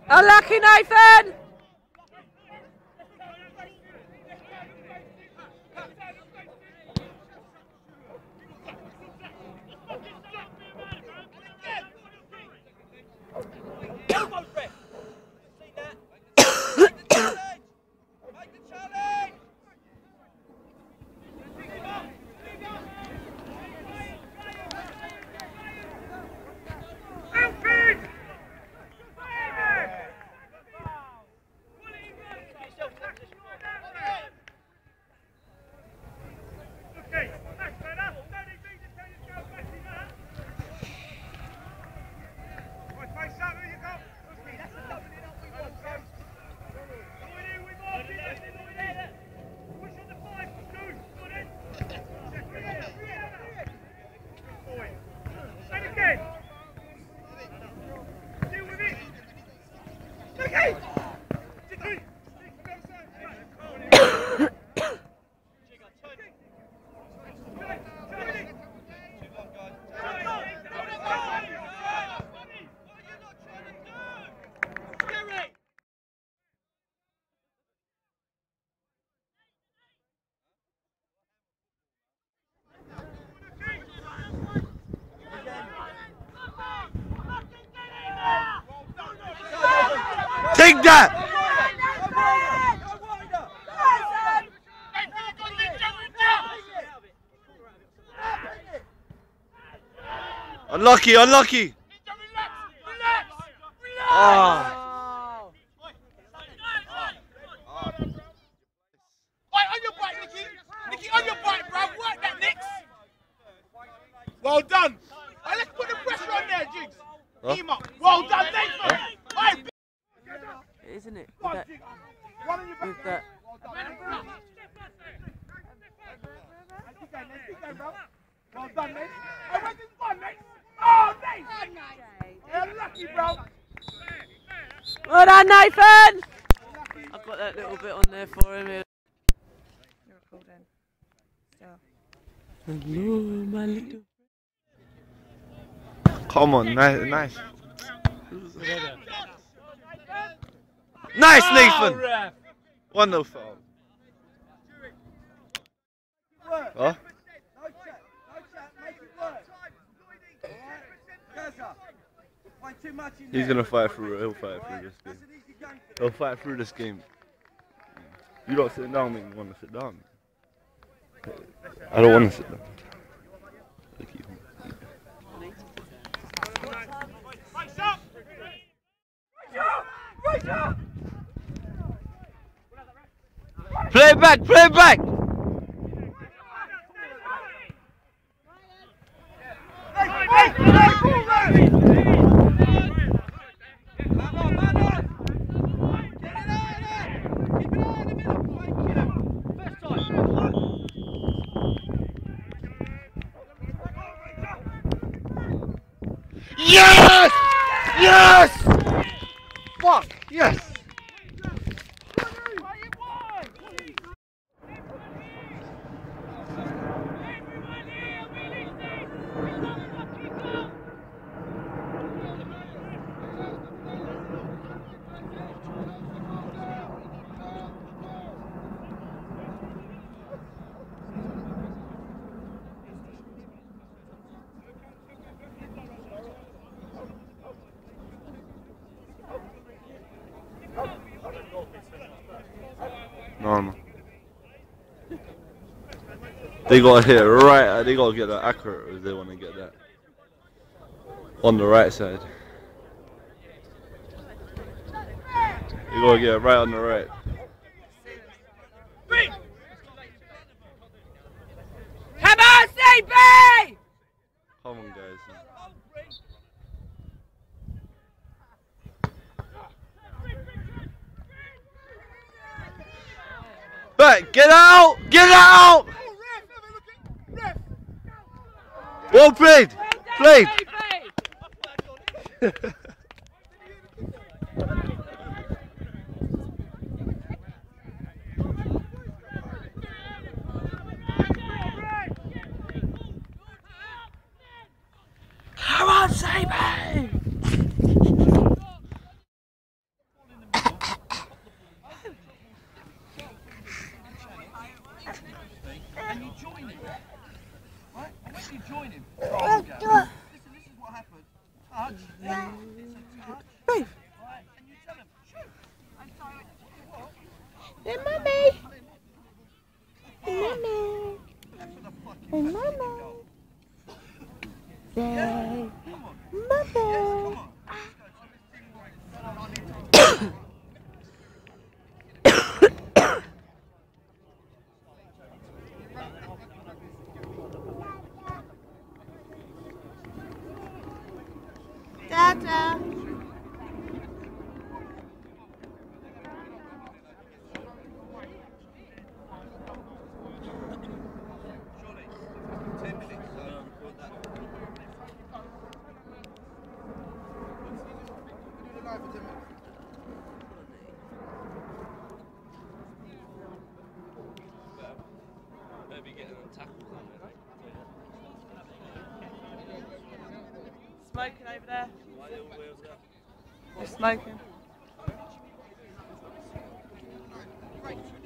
Unlucky, Nathan! Take that! Unlucky, unlucky! Oh. On your bike, Nicky! Nicky, on your bike, bro! Work that, Nix! Well done! Let's put the pressure on there, Jigs! Team up! Well done, Nathan! Isn't it? One on your back. With that. Well done, mate. Oh, where's this one, mate? Oh, Nate! You're lucky, bro. Well done, Nathan! I've got that little bit on there for him here. You're recording. Still. Hello, my little. Come on, nice. Nice, Nathan! 1-0 foul. Huh? He's gonna fight through it. He'll fight through this game. He'll fight through this game. You don't sit down, make me want to sit down. I don't want to sit down. Play back, play back! Yes! Yes! Fuck, yes! Normal. They gotta hit it right, they gotta get that accurate if they wanna get that. On the right side. They gotta get it right on the right. Come on, CB! Come on, guys. Back, get out! Get out! Well played! Played! Come on, CB! Babe. Hey, mummy. Hey, mummy. Hey, mummy. Say, mummy. Dada. Maybe getting on tackle. Smoking over there. Why little wheels up? They're smoking.